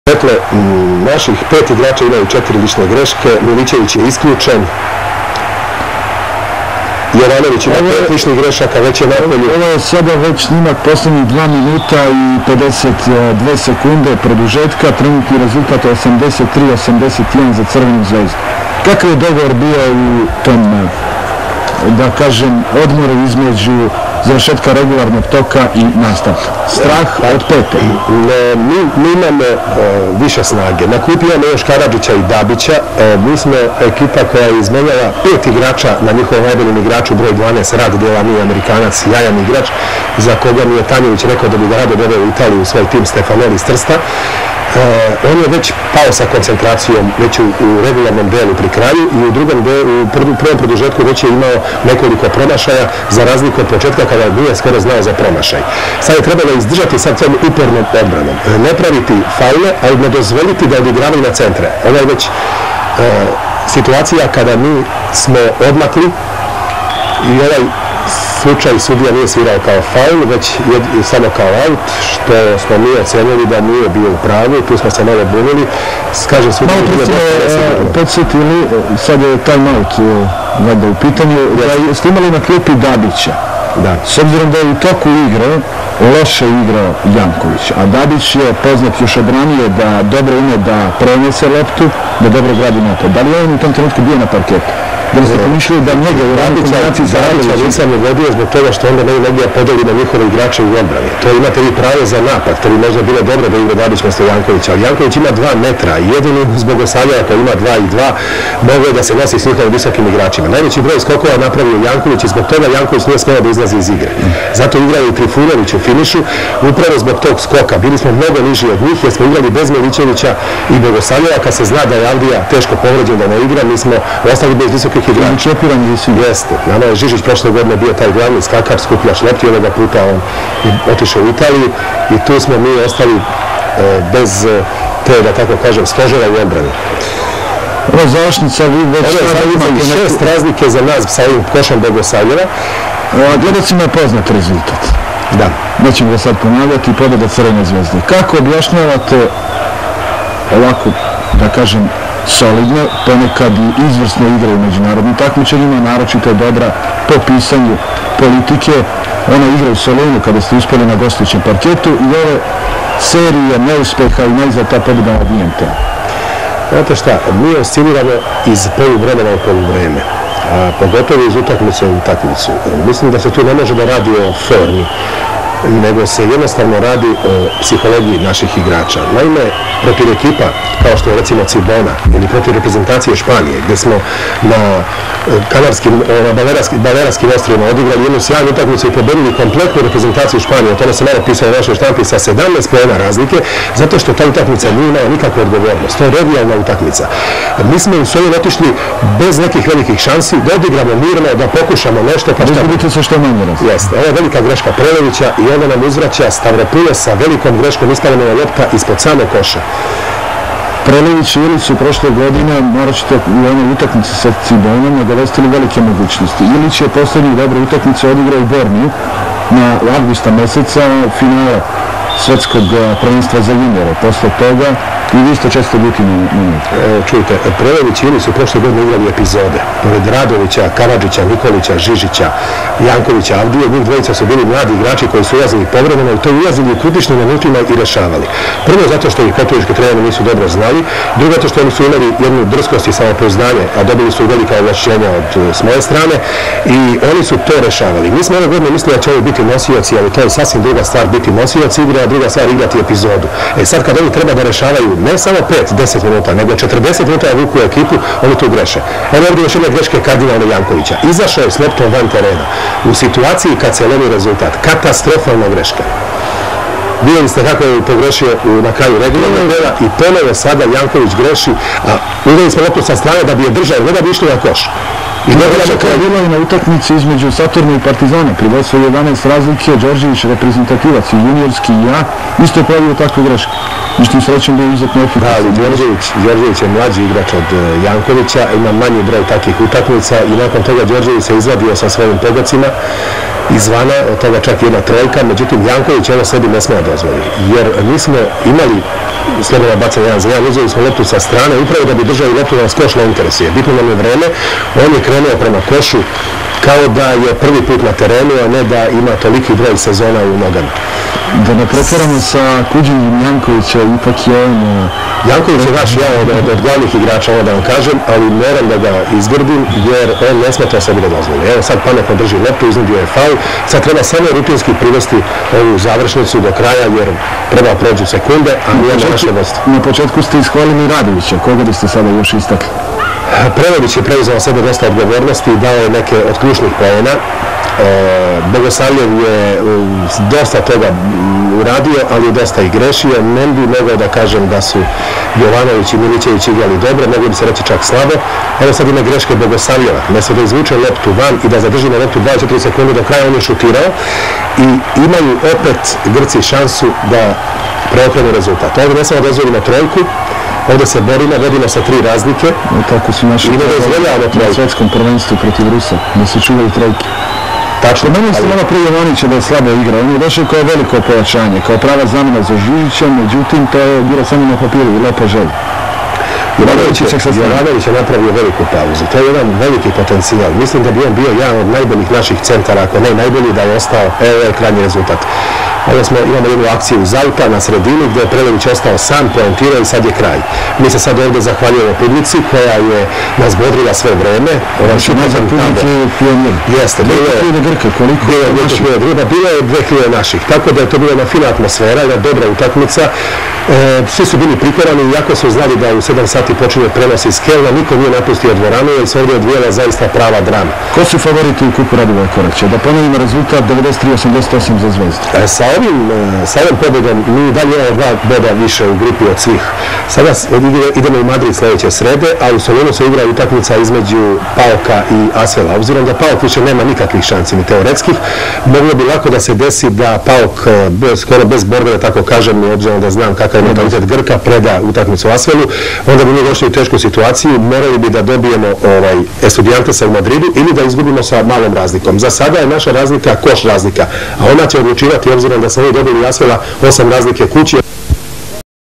Dakle, naših 5 igrača imaju 4 lične greške, Milićević je isključen, Jovanović ima 5 ličnih grešaka, već je napolju. Ovo je sada već snimak posljednjih 2 minuta i 52 sekunde produžetka, trenutni rezultat je 83-81 za Crvenu zvezdu. Kakav je dogovor bio u tom, da kažem, odmoru između završetka regularnog toka i nastavka? Strah od pete? Mi imamo više snage. Na klupi imamo još Karadžića i Dabića. Mi smo ekipa koja je izmenjala 5 igrača na njihovom najboljim igraču, broj 12, Rad Delani, Amerikanac, jajan igrač, za koga mi je Tanjević rekao da bi ga rado doveo u Italiju u svoj tim, Stefanoli iz Trsta. On je već pao sa koncentracijom već u regularnom delu pri kraju i u prvom produžetku već je imao nekoliko promašaja, za razliku od početka kada nije skoro znao za promašaj. Sad je trebalo izdržati sad tom upornom odbranom. Ne praviti faule, ali ne dozvoliti da odigravaju na centre. Ovo je već situacija kada mi smo odmakli i ovaj slučaj sudija nije svirao kao faul, već samo kao out, što smo mi ocenili da nije bio u pravu, tu smo se malo bunili. Kaže sudija... Malo podsjetili, sad je time-out u pitanju, ste imali na klupi Dabića. S obzirom da je u toku igre loše igrao Janković, a Dabić je poznat još od ranije da dobro ume da prenese loptu, da dobro gradi napad. Da li je on u tom trenutku bio na parketu? Da li ste pomišljali da njega u ranoj kombinaciji Dabića nisam uvodio zbog toga što onda ne mogu da podeli na njihove igrače u odbrani. To imate vi pravo za napad, to bi možda bilo dobro da igra Dabić mjesto Jankovića, ali Janković ima 2 metra i jedino zbog osadjava koji ima 2 i 2 mogu je da se nosi s njihovim visokim igračima. Najveći broj skokova napravio Janković i zbog toga Janković nije smeo da izlazi iz igre. Zato igrao i Trifunović u finišu, upravo zbog tog skoka. Bili smo mnogo niži od njih jer smo igrali bez Milićevića i Bogosavljeva. Kad se zna da je Avdija teško povređen da ne igra, mi smo ostali bez visokih igrača. Jeste. Nama je Žižić prošle godine bio taj glavni skakač, skupljač lopti, ovoga puta on otišao u Italiju i tu smo mi ostali bez te, da tako kažem, stožera u odbrani. Ovo završnica, vi već sada imate 6 razlike za nas sa ovim košom Bogosavljeva. Gledacima je poznat rezultat. Da. Nećemo ga sad ponavljati, pobjeda Crvene zvezde. Kako objašnjavate ovako, da kažem, solidno, ponekad i izvrsno igra u međunarodnim takmičenjima, naročito je dobra po pisanju politike. Ona igra u Solunu kada ste uspjeli na gostujućem parketu i ove serije neuspeha i najzad ta pobjeda nad Nijentom. Znate šta, mi osciliramo iz poluvremena u poluvreme, pogotovo iz utakmice u utakmicu. Mislim da se tu ne može da radi o formi, nego se jednostavno radi o psihologiji naših igrača. Naime, protiv ekipa, kao što je recimo Cibona, ili protiv reprezentacije Španije, gdje smo na Balearskim ostrvima odigrali jednu sjajnu utakmicu i pobedili kompletnu reprezentaciju Španije, o tome se malo pisao u našoj štampi sa 17 poena razlike, zato što ta utakmica nije imala nikakvu odgovornost. To je revijalna utakmica. Mi smo u Solun otišli bez nekih velikih šansi, da odigramo mirno, da pokušamo nešto. Izgubite se što manje raz. Jeste. Ovo je velika greška Prelevića i onda nam uzvraća Stavropoulos sa velikom greškom ispaljena lopta ispod samog koša. Prelević i Ilić su prošle godine, naročito u onoj utakmici sa Cibonom, nagovestili velike mogućnosti. Ilić je posljednju dobre utakmice odigrao u Borniju na avgusta meseca finala svetskog prvenstva za juniore. Posle toga i vi ste često biti na njih. Čujte, Prelević i Ilić su prošle godine igrali epizode. Pored Radovića, Karadžića, Nikolića, Žižića, Jankovića, Avdije, njih dvojica su bili mladi igrači koji su ulazili povremeno i to ulazili u kritičnim minutima i rešavali. Prvo zato što ih katolički treneri nisu dobro znali, drugo zato što oni su imali jednu drskost i samopouzdanje, a dobili su velika ovlašćenja od s moje strane i oni su to rešavali. Mi smo ove godine mislili da će ovo biti nosioci, ali to je sasvim druga stvar biti nosioci igre, a druga stvar igrati epizodu. Sad kad oni treba da rešavaju ne samo 5-10 minuta, nego 40 minuta vuku ekipu, oni tu greše. Evo ovdje još jedna greška kardinalna Jankovića. Izašao je s loptom van terena. U situaciji kad se lomi rezultat. Katastrofalna greška. Vidjeli ste kako je pogrešio na kraju regularnog dela i ponovo sada Janković greši, a udali smo loptu sa strane da bi je držao, ne da bi išli na koš. I to je bilo i na utakmici između Saturna i Partizana. Pri vodstvu 11 razlike, Đorđević reprezentativac i juniorski i ja, isto je pravio takvu grešku. Išto srećem da je izuzetno efikasan. Ali Đorđević je mlađi igrač od Jankovića, ima manji broj takvih utakmica i nakon toga Đorđević se izvadio sa svojim pogocima izvana, od toga čak jedna trojka, međutim Janković ovo sebi ne smije dozvoliti, jer mi smo imali slobodno bacanje 1-1, uzeli smo loptu sa strane, upravo da bi držali loptu da nas koš ne interesuje. Bitno nam je vreme, on je krenuo prema košu kao da je prvi put na terenu, a ne da ima toliki broj sezona u nogama. Da ne pretvaramo sa kuđenjem Jankovića, ipak je on... Janković je naš jedan od glavnih igrača, ovo da vam kažem, ali moram da ga izgrdim jer on ne smije to sebi da dozvoli. Evo sad pametno drži loptu, iznudio je faul, sad treba samo rutinski privesti ovu završnicu do kraja jer treba prođu sekunde, a nije naše vodstvo. Na početku ste ishvalili Radovića, koga biste sada još istakli? Prelević je preuzeo sebe dosta odgovornosti i dao je neke od ključnih poena. Bogosavljev je dosta toga uradio, ali je dosta i grešio. Ne bi mogao da kažem da su Jovanović i Milićević igrali dobro, mogli bi se reći čak slabo. Evo sad ima greške Bogosavljeva. Mjesto da izvuče loptu van i da zadrži na loptu 24 sekunde do kraja, on je šutirao i imaju opet Grci šansu da preokrenu rezultat. Ovdje ne samo da dozvolimo trojku, ovdje se borimo, vodimo sa 3 razlike. Tako su naši na svjetskom prvenstvu protiv Rusa, da se čuvaju trojke. Tačno, meni ste malo prije Jovanovića da je slabo igra, on je došao kao veliko pojačanje, kao prava zamjena za Žižića, međutim to je bilo samo na papiru i lepa želja. Jovanović je napravio veliku pauzu, to je jedan veliki potencijal. Mislim da bi on bio jedan od najboljih naših centara, ako ne najbolji, da je ostao, evo je krajnji rezultat. Ovo imamo jednu akciju Zalta na sredini gdje je Prelević ostao sam, poentirao i sad je kraj. Mi se sad ovdje zahvaljujemo publici koja je nas bodrila sve vreme. Znači, nazad publike je pionir. Jeste. Bilo je 2000 naših. Tako da je to bila jedna fina atmosfera, jedna dobra utakmica. Svi su bili prikorani, iako su znali da u 7 sati počinje prenos iz Kelna, niko nije napustio dvoranu jer se ovdje odvijela zaista prava drama. Ko su favoriti u kupu Radivoja Koraća? Da ponovimo rezultat 93-88 za Zvezdu. Sa ovim pobjedom mi dalje imamo 2 boda više u grupi od svih. Sada idemo u Madrid sljedeće srede, a u Solunu se igra utakmica između PAOK-a i Asvela. Obzirom da PAOK više nema nikakvih šanci ni teoretskih, moglo bi lako da se desi da PAOK skoro bez borbe, da tako kažem, obzirom da znam kakav je mentalitet Grka, preda utakmicu Asvelu, onda bi mi došli u tešku situaciju, morali bi da dobijemo Estudiantesa u Madridu ili da izgubimo sa malom razlikom. Za sada je naša razlika koš razlika, a ona će odlučivati obzirom da smo mi dobili Asvela 8 razlike kući.